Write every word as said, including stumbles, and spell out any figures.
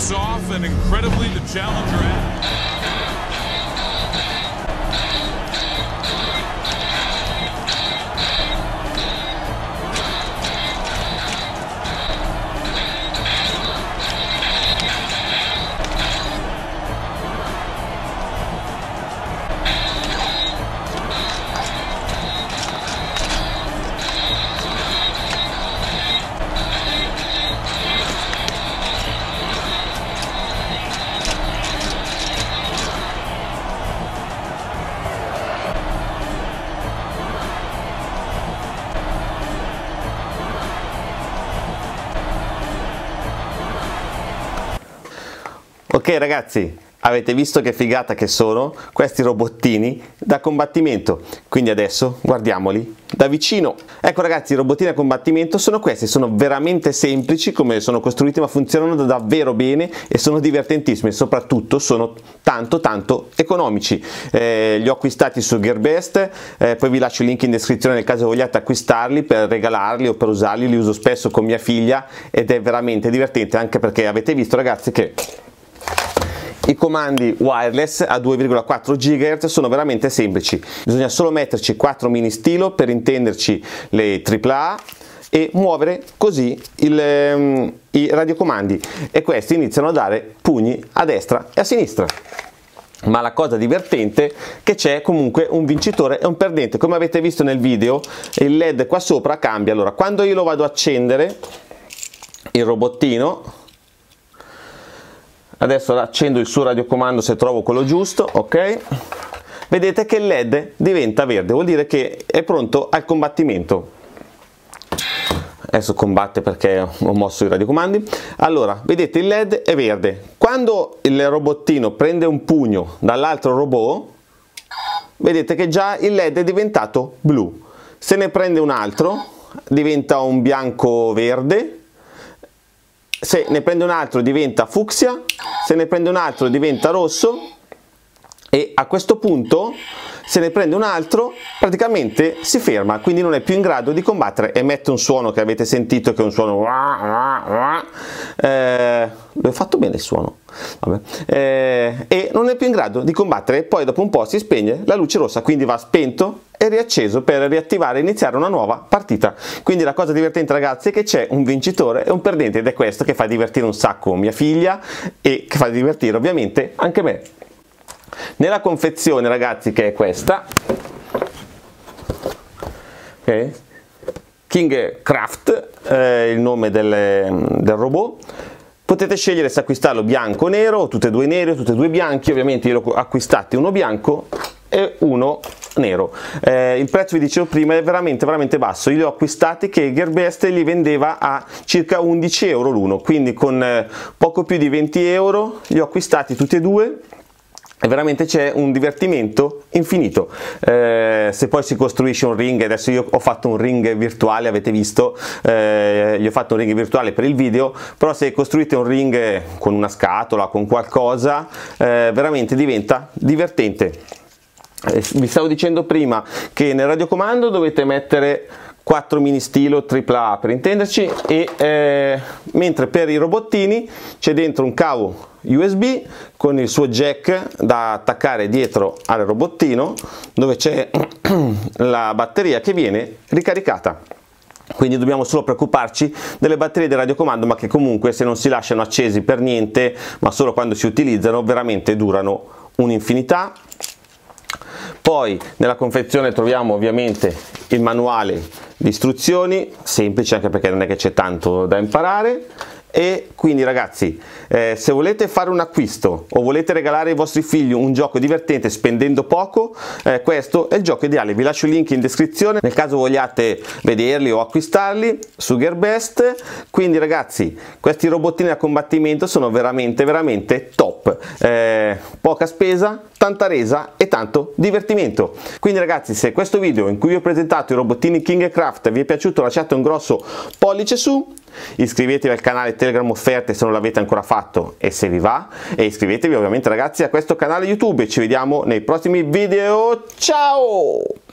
Kicks off and incredibly the challenger out. Ok ragazzi, avete visto che figata che sono questi robottini da combattimento, quindi adesso guardiamoli da vicino. Ecco ragazzi, i robottini da combattimento sono questi, sono veramente semplici come sono costruiti, ma funzionano davvero bene e sono divertentissimi e soprattutto sono tanto tanto economici. Eh, li ho acquistati su Gearbest, eh, poi vi lascio il link in descrizione nel caso vogliate acquistarli per regalarli o per usarli. Li uso spesso con mia figlia ed è veramente divertente, anche perché avete visto ragazzi che i comandi wireless a due virgola quattro gigahertz sono veramente semplici, bisogna solo metterci quattro mini stilo, per intenderci le tripla A, e muovere così il, um, i radiocomandi, e questi iniziano a dare pugni a destra e a sinistra. Ma la cosa divertente è che c'è comunque un vincitore e un perdente. Come avete visto nel video, il led qua sopra cambia. Allora, quando io lo vado a accendere, il robottino, adesso accendo il suo radiocomando se trovo quello giusto, ok? Vedete che il led diventa verde, vuol dire che è pronto al combattimento. Adesso combatte perché ho mosso i radiocomandi. Allora, vedete il led è verde. Quando il robottino prende un pugno dall'altro robot, vedete che già il led è diventato blu. Se ne prende un altro, diventa un bianco verde. Se ne prende un altro diventa fucsia, se ne prende un altro diventa rosso, e a questo punto se ne prende un altro praticamente si ferma, quindi non è più in grado di combattere, emette un suono che avete sentito, che è un suono eh, l'ho fatto bene il suono. Vabbè. Eh, e non è più in grado di combattere, poi dopo un po' si spegne la luce rossa, quindi va spento e riacceso per riattivare e iniziare una nuova partita. Quindi la cosa divertente ragazzi è che c'è un vincitore e un perdente, ed è questo che fa divertire un sacco mia figlia e che fa divertire ovviamente anche me. Nella confezione ragazzi, che è questa, okay, King Craft, eh, il nome del, del robot, potete scegliere se acquistarlo bianco o nero, o tutti e due neri o tutti e due bianchi. Ovviamente io l'ho acquistati uno bianco e uno nero. Eh, il prezzo, vi dicevo prima, è veramente veramente basso. Io li ho acquistati che Gearbest li vendeva a circa undici euro l'uno, quindi con eh, poco più di venti euro li ho acquistati tutti e due. E veramente c'è un divertimento infinito. Eh, se poi si costruisce un ring, adesso io ho fatto un ring virtuale, avete visto, eh, gli ho fatto un ring virtuale per il video, però se costruite un ring con una scatola, con qualcosa, eh, veramente diventa divertente. Eh, vi stavo dicendo prima che nel radiocomando dovete mettere quattro mini stilo tripla A per intenderci, e eh, mentre per i robottini c'è dentro un cavo U S B con il suo jack da attaccare dietro al robottino, dove c'è la batteria che viene ricaricata. Quindi dobbiamo solo preoccuparci delle batterie del radiocomando, ma che comunque, se non si lasciano accesi per niente, ma solo quando si utilizzano, veramente durano un'infinità. Poi nella confezione troviamo ovviamente il manuale di istruzioni, semplice anche perché non è che c'è tanto da imparare. E quindi ragazzi, eh, se volete fare un acquisto o volete regalare ai vostri figli un gioco divertente spendendo poco, eh, questo è il gioco ideale. Vi lascio il link in descrizione nel caso vogliate vederli o acquistarli su Gearbest. Quindi ragazzi, questi robottini da combattimento sono veramente veramente top. Eh, poca spesa, tanta resa e tanto divertimento. Quindi ragazzi, se questo video in cui vi ho presentato i robottini King Craft vi è piaciuto, lasciate un grosso pollice su, iscrivetevi al canale Telegram Offerte se non l'avete ancora fatto e se vi va, e iscrivetevi ovviamente ragazzi a questo canale YouTube. Ci vediamo nei prossimi video, ciao!